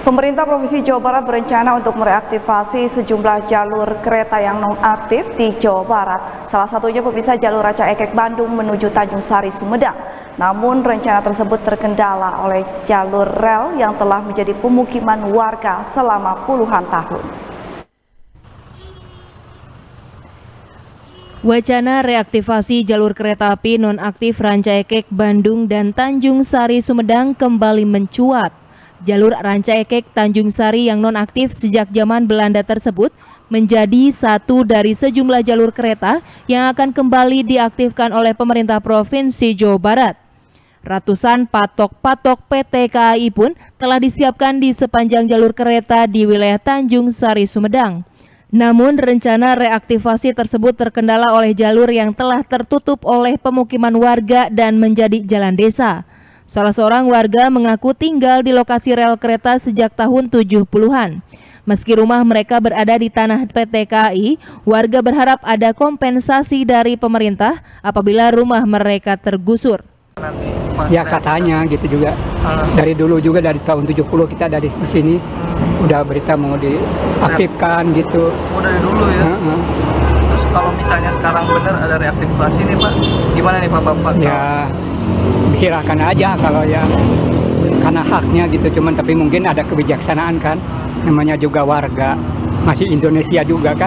Pemerintah Provinsi Jawa Barat berencana untuk mereaktivasi sejumlah jalur kereta yang non-aktif di Jawa Barat. Salah satunya pemirsa jalur Rancaekek Bandung menuju Tanjung Sari Sumedang. Namun rencana tersebut terkendala oleh jalur rel yang telah menjadi pemukiman warga selama puluhan tahun. Wacana reaktivasi jalur kereta api non-aktif Rancaekek Bandung dan Tanjung Sari Sumedang kembali mencuat. Jalur Rancaekek Tanjung Sari yang nonaktif sejak zaman Belanda tersebut menjadi satu dari sejumlah jalur kereta yang akan kembali diaktifkan oleh pemerintah Provinsi Jawa Barat. Ratusan patok-patok PT KAI pun telah disiapkan di sepanjang jalur kereta di wilayah Tanjung Sari Sumedang. Namun rencana reaktivasi tersebut terkendala oleh jalur yang telah tertutup oleh pemukiman warga dan menjadi jalan desa. Salah seorang warga mengaku tinggal di lokasi rel kereta sejak tahun 70-an. Meski rumah mereka berada di tanah PT KAI, warga berharap ada kompensasi dari pemerintah apabila rumah mereka tergusur. Ya katanya gitu juga. Dari dulu juga dari tahun 70 kita dari sini udah berita mau diaktifkan gitu. Oh dari dulu ya? Terus kalau misalnya sekarang benar ada reaktivasi nih Pak, gimana nih Pak? Ya silakan aja kalau ya karena haknya gitu, cuman tapi mungkin ada kebijaksanaan kan, namanya juga warga masih Indonesia juga kan.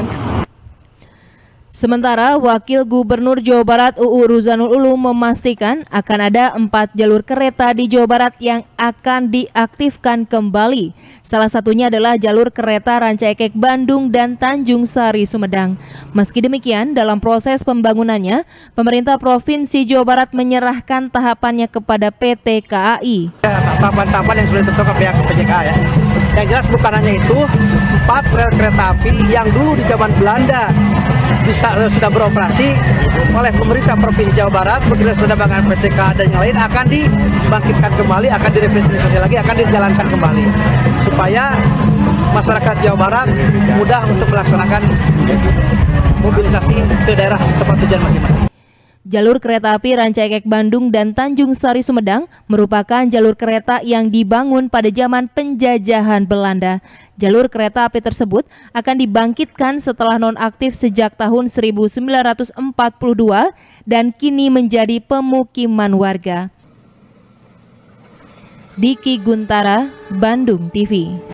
Sementara Wakil Gubernur Jawa Barat UU Ruzanul Ulum memastikan akan ada 4 jalur kereta di Jawa Barat yang akan diaktifkan kembali. Salah satunya adalah jalur kereta Rancaekek Bandung dan Tanjung Sari Sumedang. Meski demikian, dalam proses pembangunannya, pemerintah Provinsi Jawa Barat menyerahkan tahapannya kepada PT KAI. Tahapan-tahapan yang sudah ditentukan pihak PT KAI ya. Yang jelas bukan hanya itu, 4 rel kereta api yang dulu di zaman Belanda sudah beroperasi oleh pemerintah Provinsi Jawa Barat bekerjasama dengan PT KAI dan yang lain akan dibangkitkan kembali, akan direvitalisasi lagi, akan dijalankan kembali supaya masyarakat Jawa Barat mudah untuk melaksanakan mobilisasi ke daerah tempat tujuan masing-masing. Jalur kereta api Rancaekek Bandung dan Tanjung Sari Sumedang merupakan jalur kereta yang dibangun pada zaman penjajahan Belanda. Jalur kereta api tersebut akan dibangkitkan setelah nonaktif sejak tahun 1942 dan kini menjadi pemukiman warga. Diki Guntara, Bandung TV.